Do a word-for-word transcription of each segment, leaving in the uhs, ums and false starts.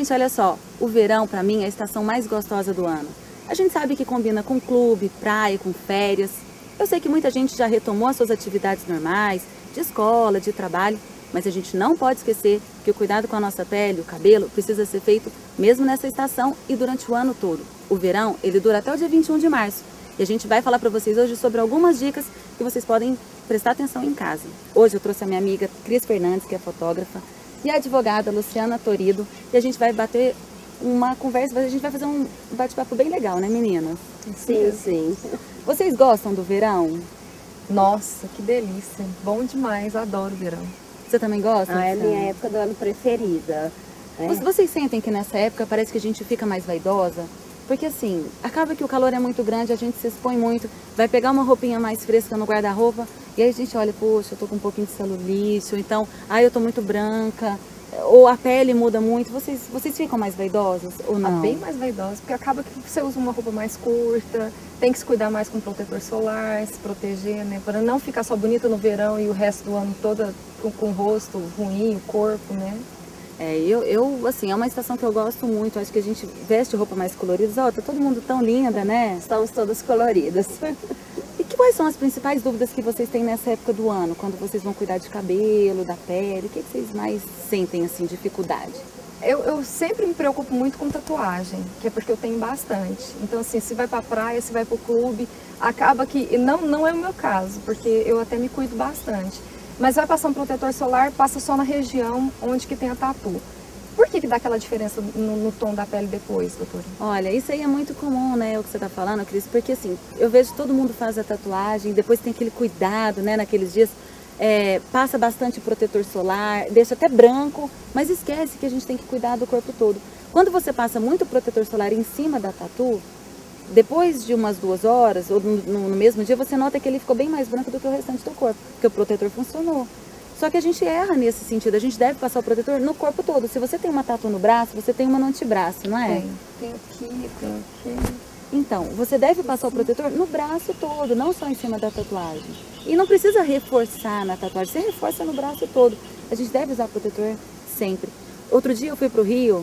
Gente, olha só, o verão pra mim é a estação mais gostosa do ano. A gente sabe que combina com clube, praia, com férias. Eu sei que muita gente já retomou as suas atividades normais, de escola, de trabalho, mas a gente não pode esquecer que o cuidado com a nossa pele, o cabelo, precisa ser feito mesmo nessa estação e durante o ano todo. O verão, ele dura até o dia vinte e um de março. E a gente vai falar para vocês hoje sobre algumas dicas que vocês podem prestar atenção em casa. Hoje eu trouxe a minha amiga Cris Fernandes, que é fotógrafa, e a advogada Luciana Torido, e a gente vai bater uma conversa, a gente vai fazer um bate-papo bem legal, né, meninas? Sim, sim. Vocês gostam do verão? Nossa, que delícia. Bom demais, adoro o verão. Você também gosta? Ah, é a Luciana? minha época do ano preferida. Né? Vocês sentem que nessa época parece que a gente fica mais vaidosa? Porque assim, acaba que o calor é muito grande, a gente se expõe muito, vai pegar uma roupinha mais fresca no guarda-roupa, e aí a gente olha, poxa, eu tô com um pouquinho de celulite, ou então, ah, eu tô muito branca, ou a pele muda muito. Vocês, vocês ficam mais vaidosas ou não? Ah, bem mais vaidosa, porque acaba que você usa uma roupa mais curta, tem que se cuidar mais com protetor solar, se proteger, né? Para não ficar só bonita no verão e o resto do ano toda com, com o rosto ruim, o corpo, né? É, eu, eu, assim, é uma estação que eu gosto muito, acho que a gente veste roupa mais colorida, ó, tá todo mundo tão linda, né? Estamos todas coloridas. E quais são as principais dúvidas que vocês têm nessa época do ano, quando vocês vão cuidar de cabelo, da pele? O que, que vocês mais sentem, assim, dificuldade? Eu, eu sempre me preocupo muito com tatuagem, que é porque eu tenho bastante. Então, assim, se vai pra praia, se vai pro clube, acaba que... Não, não é o meu caso, porque eu até me cuido bastante. Mas vai passar um protetor solar, passa só na região onde que tem a tatu. Por que que dá aquela diferença no, no tom da pele depois, doutora? Olha, isso aí é muito comum, né, o que você tá falando, Cris, porque assim, eu vejo que todo mundo faz a tatuagem, depois tem aquele cuidado, né, naqueles dias, é, passa bastante protetor solar, deixa até branco, mas esquece que a gente tem que cuidar do corpo todo. Quando você passa muito protetor solar em cima da tatu, depois de umas duas horas, ou no, no mesmo dia, você nota que ele ficou bem mais branco do que o restante do corpo, porque o protetor funcionou. Só que a gente erra nesse sentido, a gente deve passar o protetor no corpo todo. Se você tem uma tatu no braço, você tem uma no antebraço, não é? Tem, tem aqui, tem aqui. Então, você deve passar o protetor no braço todo, não só em cima da tatuagem. E não precisa reforçar na tatuagem, você reforça no braço todo. A gente deve usar protetor sempre. Outro dia eu fui pro Rio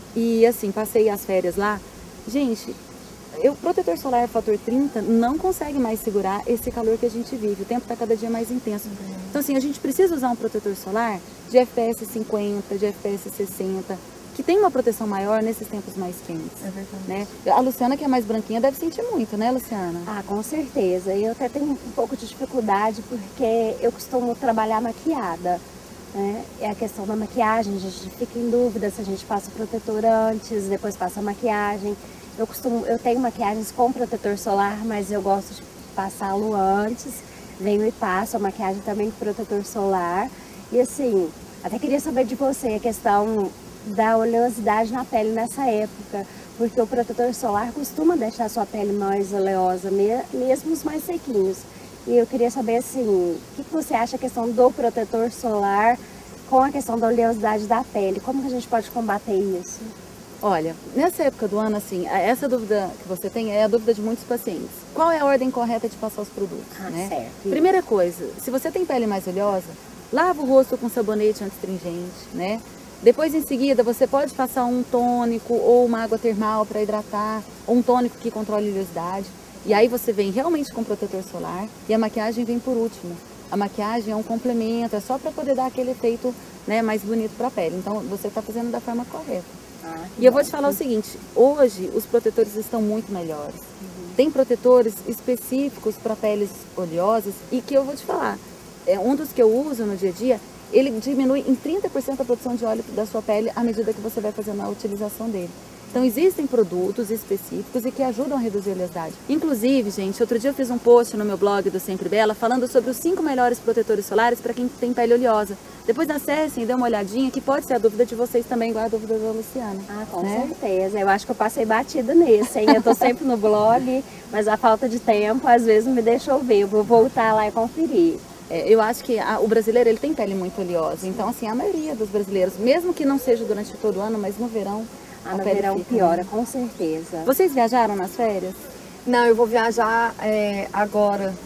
e assim, passei as férias lá. Gente, o protetor solar fator trinta não consegue mais segurar esse calor que a gente vive. O tempo está cada dia mais intenso. Então assim, a gente precisa usar um protetor solar de F P S cinquenta, de F P S sessenta, que tem uma proteção maior nesses tempos mais quentes. É verdade. Né? A Luciana, que é mais branquinha, deve sentir muito, né, Luciana? Ah, com certeza. Eu até tenho um pouco de dificuldade porque eu costumo trabalhar maquiada. Né? É a questão da maquiagem, a gente fica em dúvida se a gente passa o protetor antes, depois passa a maquiagem. Eu costumo, eu tenho maquiagens com protetor solar, mas eu gosto de passá-lo antes. Venho e passo a maquiagem também com protetor solar. E assim, até queria saber de você a questão da oleosidade na pele nessa época, porque o protetor solar costuma deixar a sua pele mais oleosa, mesmo os mais sequinhos. E eu queria saber assim, o que você acha a questão do protetor solar com a questão da oleosidade da pele? Como que a gente pode combater isso? Olha, nessa época do ano, assim, essa dúvida que você tem é a dúvida de muitos pacientes. Qual é a ordem correta de passar os produtos? Ah, né? certo. Primeira coisa, se você tem pele mais oleosa, lava o rosto com sabonete antistringente, né? Depois, em seguida, você pode passar um tônico ou uma água termal para hidratar, ou um tônico que controle a oleosidade. E aí você vem realmente com protetor solar e a maquiagem vem por último. A maquiagem é um complemento, é só para poder dar aquele efeito, né, mais bonito para a pele. Então, você está fazendo da forma correta. Ah, e eu vou te falar o seguinte, hoje os protetores estão muito melhores. Uhum. Tem protetores específicos para peles oleosas e que eu vou te falar, é um dos que eu uso no dia a dia, ele diminui em trinta por cento a produção de óleo da sua pele à medida que você vai fazendo a utilização dele. Então existem produtos específicos e que ajudam a reduzir a oleosidade. Inclusive, gente, outro dia eu fiz um post no meu blog do Sempre Bela falando sobre os cinco melhores protetores solares para quem tem pele oleosa. Depois acessem e dê uma olhadinha, que pode ser a dúvida de vocês também, igual a dúvida da Luciana. Ah, com né? certeza. Eu acho que eu passei batida nesse, hein? Eu tô sempre no blog, mas a falta de tempo às vezes me deixa ouvir. Eu vou voltar lá e conferir. É, eu acho que a, o brasileiro ele tem pele muito oleosa, então assim, a maioria dos brasileiros, mesmo que não seja durante todo o ano, mas no verão, Ah, a no pele verão fica, piora, né? com certeza. Vocês viajaram nas férias? Não, eu vou viajar é, agora, vou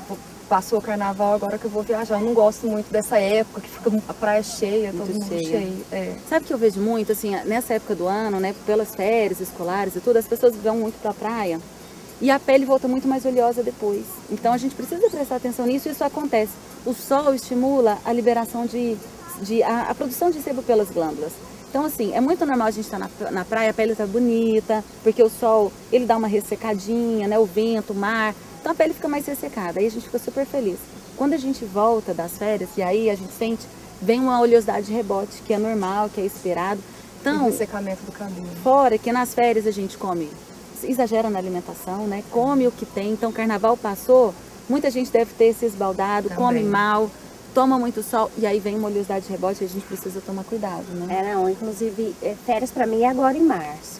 passou o carnaval, agora que eu vou viajar. Eu não gosto muito dessa época, que fica a praia cheia, Muito todo mundo cheia. cheio. É. Sabe que eu vejo muito, assim, nessa época do ano, né, pelas férias escolares e tudo, as pessoas vão muito pra praia e a pele volta muito mais oleosa depois. Então a gente precisa prestar atenção nisso e isso acontece. O sol estimula a liberação de, de a, a produção de sebo pelas glândulas. Então, assim, é muito normal a gente estar na, na praia, a pele tá bonita, porque o sol, ele dá uma ressecadinha, né, o vento, o mar, então a pele fica mais ressecada, aí a gente fica super feliz. Quando a gente volta das férias, e aí a gente sente, vem uma oleosidade de rebote, que é normal, que é esperado. Então, o ressecamento do cabelo. Fora que nas férias a gente come, exagera na alimentação, né, come o que tem, então carnaval passou, muita gente deve ter se esbaldado, Também. come mal, toma muito sol e aí vem uma oleosidade de rebote e a gente precisa tomar cuidado, né? É, não, inclusive, é, férias pra mim é agora em março.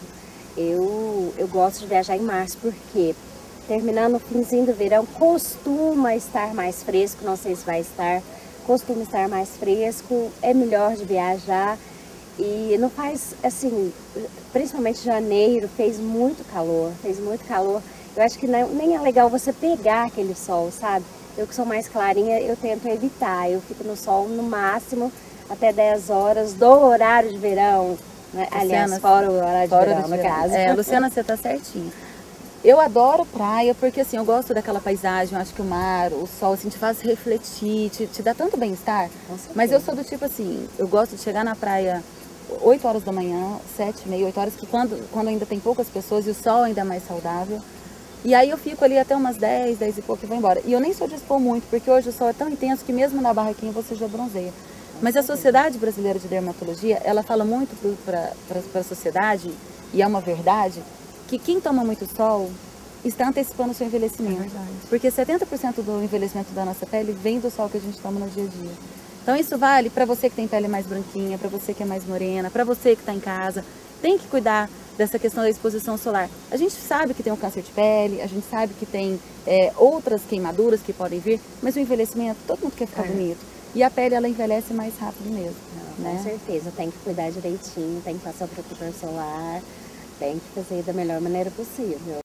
Eu, eu gosto de viajar em março porque, terminando o finzinho do verão, costuma estar mais fresco, não sei se vai estar, costuma estar mais fresco, é melhor de viajar e não faz, assim, principalmente janeiro, fez muito calor, fez muito calor. Eu acho que não, nem é legal você pegar aquele sol, sabe? Eu que sou mais clarinha, eu tento evitar. Eu fico no sol no máximo até dez horas do horário de verão. Né? Luciana, Aliás, fora o horário de fora verão, do no verão. caso. É, Luciana, você tá certinha. Eu adoro praia porque, assim, eu gosto daquela paisagem, eu acho que o mar, o sol, assim, te faz refletir, te, te dá tanto bem-estar. Mas eu sou do tipo, assim, eu gosto de chegar na praia oito horas da manhã, sete, meia, oito horas, que quando, quando ainda tem poucas pessoas e o sol ainda é mais saudável. E aí eu fico ali até umas dez, dez e pouco e vou embora. E eu nem sou de expor muito, porque hoje o sol é tão intenso que mesmo na barraquinha você já bronzeia. Mas a Sociedade Brasileira de Dermatologia, ela fala muito para a sociedade, e é uma verdade, que quem toma muito sol está antecipando o seu envelhecimento. É verdade. Porque setenta por cento do envelhecimento da nossa pele vem do sol que a gente toma no dia a dia. Então isso vale para você que tem pele mais branquinha, para você que é mais morena, para você que está em casa. Tem que cuidar dessa questão da exposição solar. A gente sabe que tem um câncer de pele, a gente sabe que tem é, outras queimaduras que podem vir, mas o envelhecimento, todo mundo quer ficar É. bonito. E a pele, ela envelhece mais rápido mesmo. Não, né? Com certeza, tem que cuidar direitinho, tem que passar o protetor solar, tem que fazer da melhor maneira possível.